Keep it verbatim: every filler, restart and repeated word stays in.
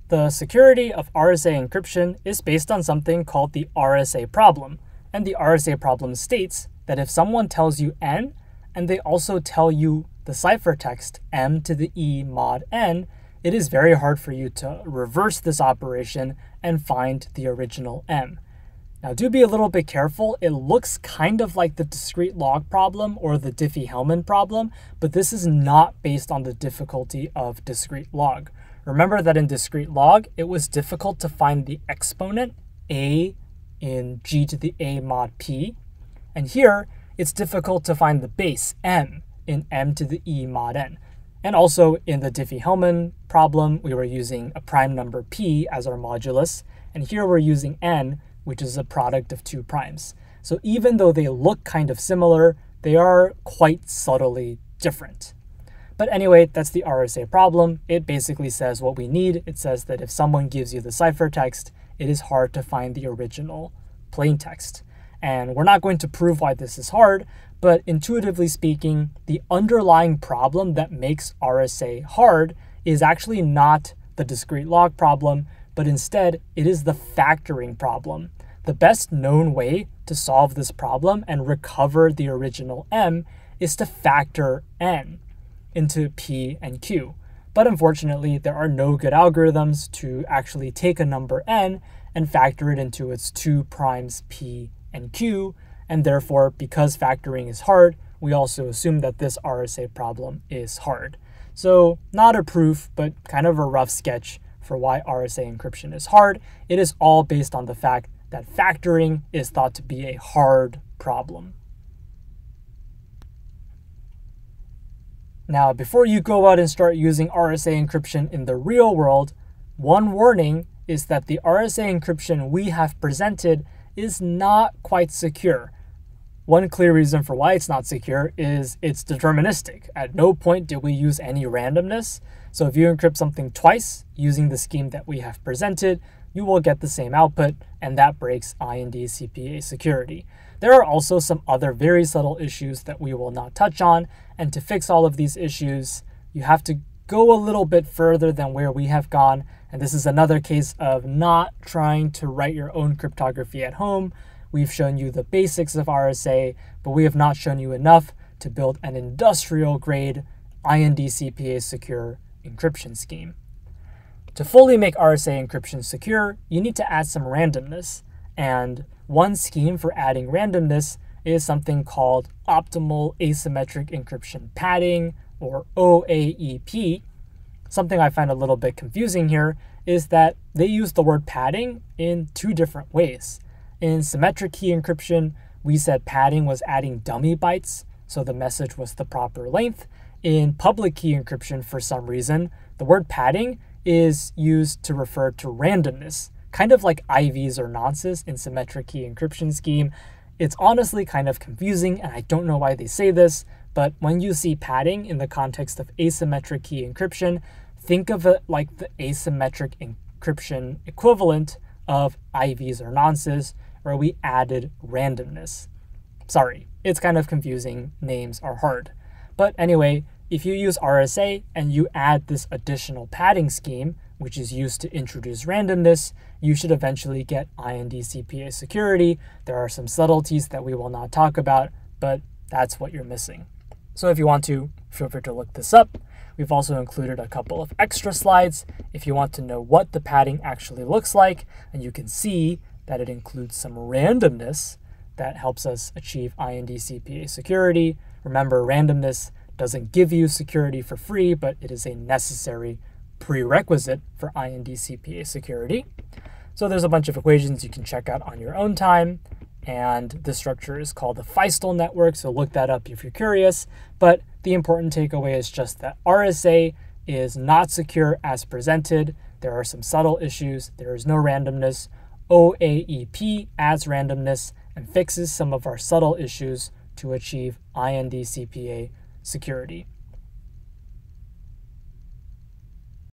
The security of R S A encryption is based on something called the R S A problem. And the R S A problem states that if someone tells you n, and they also tell you the ciphertext m to the e mod n, it is very hard for you to reverse this operation and find the original m. Now do be a little bit careful. It looks kind of like the discrete log problem or the Diffie-Hellman problem, but this is not based on the difficulty of discrete log. Remember that in discrete log, it was difficult to find the exponent a in g to the a mod p, and here it's difficult to find the base m in m to the e mod n. And also in the Diffie-Hellman problem, we were using a prime number p as our modulus, and here we're using n, which is a product of two primes. So even though they look kind of similar, they are quite subtly different. But anyway, that's the R S A problem. It basically says what we need. It says that if someone gives you the ciphertext, it is hard to find the original plaintext. And we're not going to prove why this is hard, but intuitively speaking, the underlying problem that makes R S A hard is actually not the discrete log problem, but instead it is the factoring problem. The best known way to solve this problem and recover the original m is to factor n into p and q. But unfortunately, there are no good algorithms to actually take a number n and factor it into its two primes p and q, and therefore, because factoring is hard, we also assume that this R S A problem is hard. So not a proof, but kind of a rough sketch for why R S A encryption is hard. It is all based on the fact that factoring is thought to be a hard problem. Now, before you go out and start using R S A encryption in the real world, one warning is that the R S A encryption we have presented is not quite secure. One clear reason for why it's not secure is it's deterministic. At no point did we use any randomness. So if you encrypt something twice using the scheme that we have presented, you will get the same output, and that breaks I N D C P A security. There are also some other very subtle issues that we will not touch on, and to fix all of these issues, you have to go a little bit further than where we have gone, and this is another case of not trying to write your own cryptography at home. We've shown you the basics of R S A, but we have not shown you enough to build an industrial-grade I N D C P A secure encryption scheme. To fully make R S A encryption secure, you need to add some randomness, and one scheme for adding randomness is something called optimal asymmetric encryption padding, or O A E P. Something I find a little bit confusing here is that they use the word padding in two different ways. In symmetric key encryption, we said padding was adding dummy bytes, so the message was the proper length. In public key encryption, for some reason, the word padding is used to refer to randomness, kind of like I Vs or nonces in symmetric key encryption scheme. It's honestly kind of confusing, and I don't know why they say this, but when you see padding in the context of asymmetric key encryption, think of it like the asymmetric encryption equivalent of I Vs or nonces, where we added randomness. Sorry, it's kind of confusing. Names are hard. But anyway, if you use R S A and you add this additional padding scheme, which is used to introduce randomness, you should eventually get I N D C P A security. There are some subtleties that we will not talk about, but that's what you're missing. So if you want to, feel free to look this up. We've also included a couple of extra slides if you want to know what the padding actually looks like, and you can see that it includes some randomness that helps us achieve I N D C P A security. Remember, randomness doesn't give you security for free, but it is a necessary prerequisite for I N D C P A security. So there's a bunch of equations you can check out on your own time, and this structure is called the Feistel network, so look that up if you're curious. But the important takeaway is just that R S A is not secure as presented. There are some subtle issues. There is no randomness. O A E P adds randomness and fixes some of our subtle issues to achieve I N D C P A security.